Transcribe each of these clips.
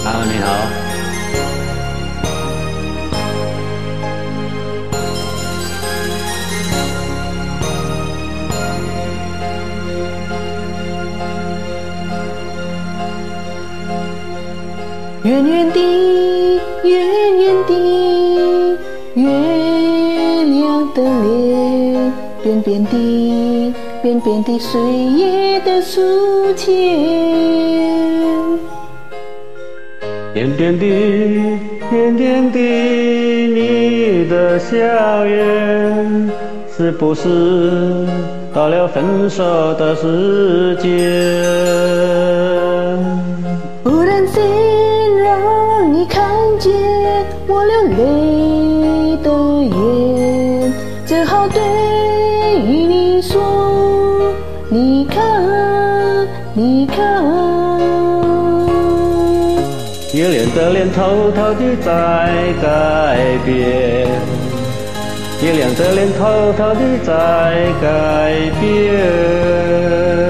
好，你好。 远远的，远远的，月亮的脸，扁扁的，扁扁的岁月的书签， 点点滴，点点滴，你的笑颜，是不是到了分手的时间？ 忽然间让你看见我流泪的眼，只好对你说，你看，你看。 月亮的脸偷偷地在改变，月亮的脸偷偷地在改变。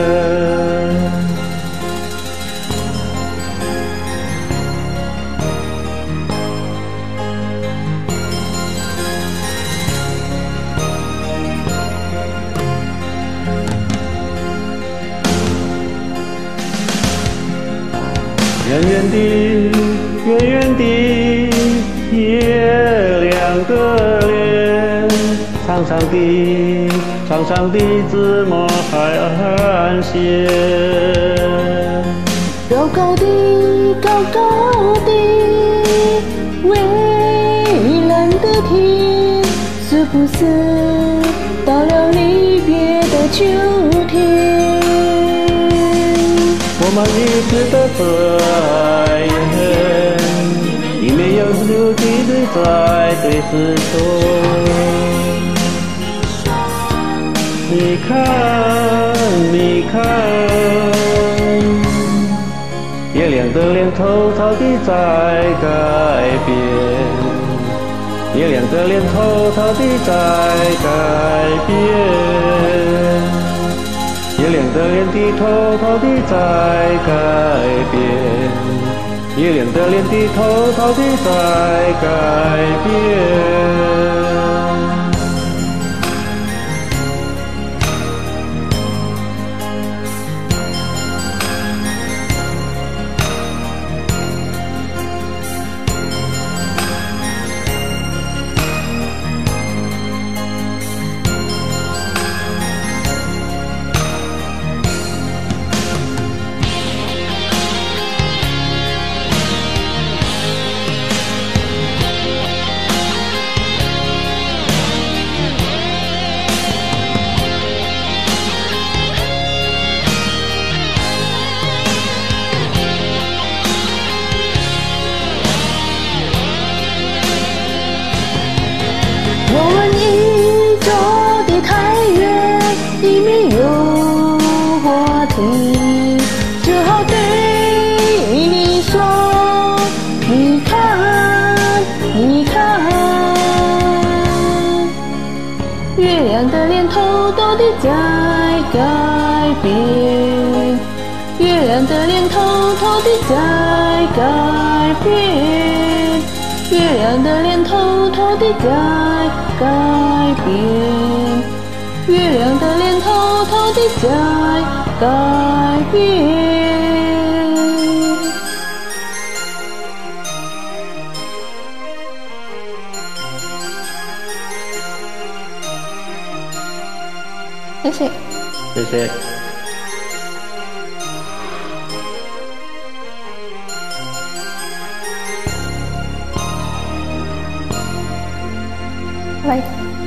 远远的，远远的，月亮的脸，长长的，长长的字幕海岸线。 高高的，高高的，蔚蓝的天，是不是到了离别的秋天？ 我们一直都在远，已没有留地的在对视说。你看，你看，月亮的脸偷偷地在改变，月亮的脸偷偷地在改变。月亮的脸低偷偷地在改变，月亮的脸低偷偷地在改变。 我们已走得太远，已没有话题，只好对你说，你看，你看，月亮的脸偷偷地在改变，月亮的脸偷偷地在改变，月亮的脸偷偷地在改变，月亮的脸偷偷地在改变。谢谢， 谢谢。 拜拜。